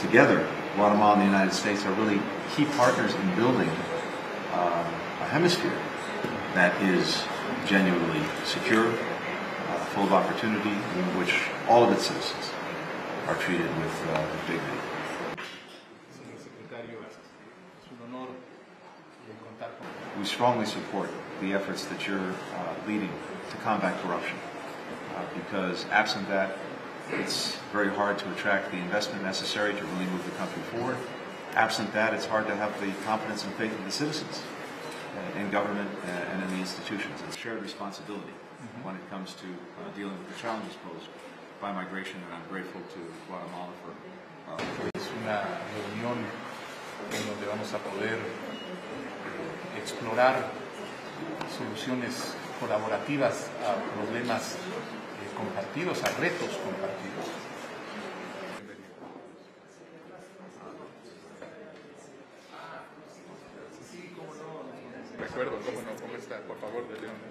together, Guatemala and the United States are really key partners in building a hemisphere that is genuinely secure, full of opportunity, in which all of its citizens are treated with dignity. We strongly support the efforts that you're leading to combat corruption, because absent that, it's very hard to attract the investment necessary to really move the country forward. Absent that, it's hard to have the confidence and faith of the citizens in government and in the institutions. It's shared responsibility when it comes to dealing with the challenges posed by migration, and I'm grateful to Guatemala for Es una reunión en donde vamos a poder explorar soluciones colaborativas a problemas compartidos, a retos compartidos. Recuerdo, cómo no, cómo está, por favor, de León.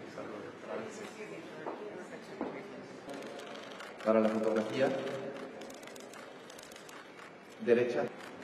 Para la fotografía, derecha.